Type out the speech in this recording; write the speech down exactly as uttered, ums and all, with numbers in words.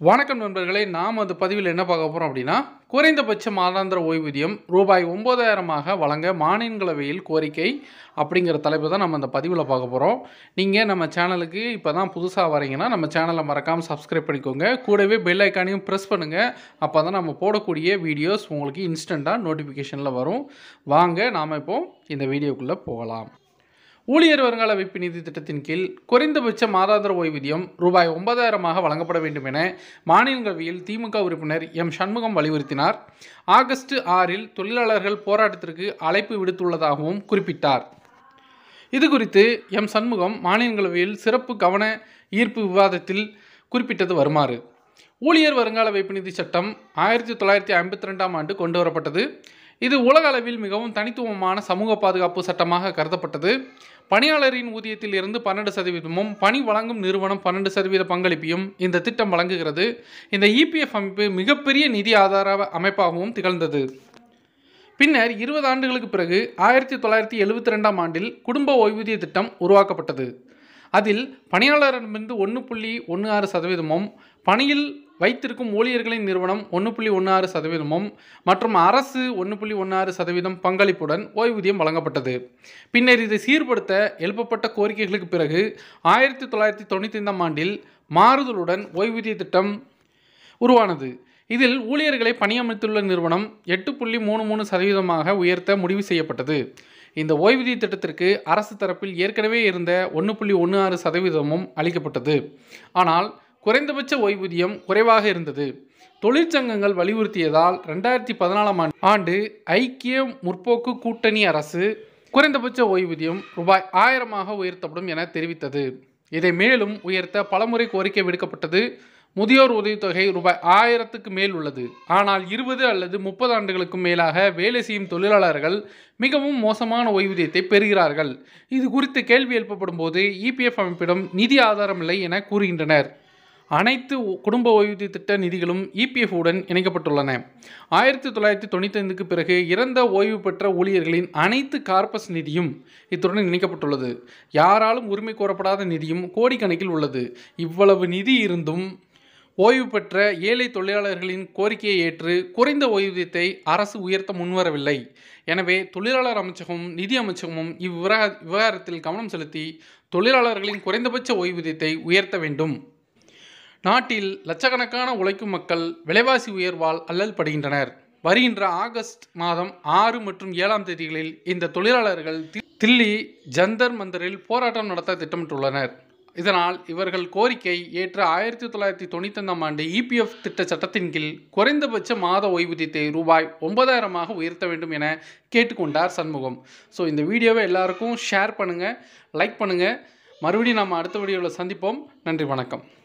வணக்கம் நண்பர்களே, நாம் அந்த பதிவில் என்ன பார்க்க போகிறோம் அப்படின்னா, குறைந்தபட்ச மாதாந்திர ஓய்வூதியம் ரூபாய் ஒன்பதாயிரமாக வழங்க மாநிலங்களவையில் கோரிக்கை அப்படிங்கிற தலைப்பு தான் நம்ம அந்த பதிவில் பார்க்க போகிறோம். நீங்கள் நம்ம சேனலுக்கு இப்போ தான் புதுசாக வரீங்கன்னா நம்ம சேனலை மறக்காமல் சப்ஸ்கிரைப் பண்ணிக்கோங்க. கூடவே பெல் ஐக்கானையும் ப்ரெஸ் பண்ணுங்கள். அப்போ தான் நம்ம போடக்கூடிய வீடியோஸ் உங்களுக்கு இன்ஸ்டண்ட்டாக நோட்டிஃபிகேஷனில் வரும். வாங்க நாம் இப்போ இந்த வீடியோக்குள்ளே போகலாம். ஊழியர் வருங்கால வைப்பு நிதி திட்டத்தின் கீழ் குறைந்தபட்ச மாதாந்திர ஓய்வூதியம் ரூபாய் ஒன்பதாயிரமாக வழங்கப்பட வேண்டும் என மாநிலங்களவையில் திமுக உறுப்பினர் எம் சண்முகம் வலியுறுத்தினார். ஆகஸ்ட் ஆறில் தொழிலாளர்கள் போராட்டத்திற்கு அழைப்பு விடுத்துள்ளதாகவும் குறிப்பிட்டார். இதுகுறித்து எம் சண்முகம் மாநிலங்களவையில் சிறப்பு கவன ஈர்ப்பு விவாதத்தில் குறிப்பிட்டது வருமாறு: ஊழியர் வருங்கால வைப்பு நிதி சட்டம் ஆயிரத்தி தொள்ளாயிரத்தி ஐம்பத்தி ரெண்டாம் ஆண்டு கொண்டு வரப்பட்டது. இது உலக அளவில் மிகவும் தனித்துவமான சமூக பாதுகாப்பு சட்டமாக கருதப்பட்டது. பணியாளரின் ஊதியத்தில் இருந்து பன்னெண்டு சதவீதமும் பணி வழங்கும் நிறுவனம் பன்னெண்டு சதவீத பங்களிப்பையும் இந்த திட்டம் வழங்குகிறது. இந்த இபிஎஃப் அமைப்பு மிகப்பெரிய நிதி ஆதார அமைப்பாகவும் திகழ்ந்தது. பின்னர் இருபது ஆண்டுகளுக்கு பிறகு ஆயிரத்தி தொள்ளாயிரத்தி எழுபத்தி ரெண்டாம் ஆண்டில் குடும்ப ஓய்வூதிய திட்டம் உருவாக்கப்பட்டது. அதில் பணியாளரிடமிருந்து ஒன்று புள்ளி ஒன்று ஆறு சதவீதமும் பணியில் வைத்திருக்கும் ஊழியர்களின் நிறுவனம் ஒன்று புள்ளி ஒன்று ஆறு சதவீதமும் மற்றும் அரசு ஒன்று புள்ளி ஒன்று ஆறு சதவீதம் பங்களிப்புடன் ஓய்வூதியம் வழங்கப்பட்டது. பின்னர் இதை சீர்படுத்த எழுப்பப்பட்ட கோரிக்கைகளுக்கு பிறகு ஆயிரத்தி தொள்ளாயிரத்தி தொண்ணூற்றி ஐந்தாம் ஆண்டில் மாறுதலுடன் ஓய்வூதிய திட்டம் உருவானது. இதில் ஊழியர்களை பணியமர்த்துள்ள நிறுவனம் எட்டு புள்ளி மூணு மூணு சதவீதமாக உயர்த்த முடிவு செய்யப்பட்டது. இந்த ஓய்வூதிய திட்டத்திற்கு அரசு தரப்பில் ஏற்கனவே இருந்த ஒன்று புள்ளி ஒன்று ஆறு சதவீதமும் அளிக்கப்பட்டது. ஆனால் குறைந்தபட்ச ஓய்வூதியம் குறைவாக இருந்தது. தொழிற்சங்கங்கள் வலியுறுத்தியதால் ரெண்டாயிரத்தி பதினாலாம் ஆண்டு ஐக்கிய முற்போக்கு கூட்டணி அரசு குறைந்தபட்ச ஓய்வூதியம் ரூபாய் ஆயிரமாக உயர்த்தப்படும் என தெரிவித்தது. இதை மேலும் உயர்த்த பலமுறை கோரிக்கை விடுக்கப்பட்டது. முதியோர் உதவித்தொகை ரூபாய் ஆயிரத்துக்கு மேல் உள்ளது. ஆனால் இருபது அல்லது முப்பது ஆண்டுகளுக்கும் மேலாக வேலை செய்யும் தொழிலாளர்கள் மிகவும் மோசமான ஓய்வூதியத்தை பெறுகிறார்கள். இது குறித்து கேள்வி எழுப்பப்படும் போது இபிஎஃப் அமைப்பிடம் நிதி ஆதாரம் இல்லை என கூறுகின்றனர். அனைத்து குடும்ப ஓய்வூதிய திட்ட நிதிகளும் இபிஎஃப் உடன் இணைக்கப்பட்டுள்ளன. ஆயிரத்தி தொள்ளாயிரத்தி தொண்ணூற்றி ஐந்துக்கு பிறகு இறந்த ஓய்வு பெற்ற ஊழியர்களின் அனைத்து கார்பஸ் நிதியும் இத்துடன் இணைக்கப்பட்டுள்ளது. யாராலும் உரிமை கோரப்படாத நிதியும் கோடிக்கணக்கில் உள்ளது. இவ்வளவு நிதி இருந்தும் ஓய்வு பெற்ற ஏழை தொழிலாளர்களின் கோரிக்கையை ஏற்று குறைந்த ஓய்வூதியத்தை அரசு உயர்த்த முன்வரவில்லை. எனவே தொழிலாளர் அமைச்சகமும் நிதி அமைச்சகமும் இவ்விவகார விவகாரத்தில் கவனம் செலுத்தி தொழிலாளர்களின் குறைந்தபட்ச ஓய்வூதியத்தை உயர்த்த வேண்டும். நாட்டில் லட்சக்கணக்கான உழைக்கும் மக்கள் விலைவாசி உயர்வால் அல்லல் படுகின்றனர். வருகின்ற ஆகஸ்ட் மாதம் ஆறு மற்றும் ஏழாம் தேதிகளில் இந்த தொழிலாளர்கள் தில்லி ஜந்தர் மந்தரில் போராட்டம் நடத்த திட்டமிட்டுள்ளனர். இதனால் இவர்கள் கோரிக்கை ஏற்ற ஆயிரத்தி தொள்ளாயிரத்தி தொண்ணூற்றி ஐந்தாம் ஆண்டு இபிஎஃப் திட்ட சட்டத்தின் கீழ் குறைந்தபட்ச மாத ஓய்வூதியத்தை ரூபாய் ஒன்பதாயிரமாக உயர்த்த வேண்டும் என கேட்டுக்கொண்டார் சண்முகம். ஸோ இந்த வீடியோவை எல்லாருக்கும் ஷேர் பண்ணுங்கள், லைக் பண்ணுங்கள். மறுபடியும் நாம் அடுத்த வீடியோவில் சந்திப்போம். நன்றி, வணக்கம்.